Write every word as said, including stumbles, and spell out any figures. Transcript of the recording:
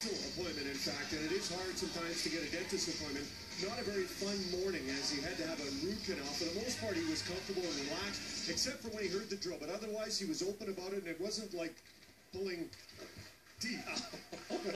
appointment, in fact, and it is hard sometimes to get a dentist appointment. Not a very fun morning, as he had to have a root canal. For the most part, he was comfortable and relaxed, except for when he heard the drill. But otherwise, he was open about it, and it wasn't like pulling teeth.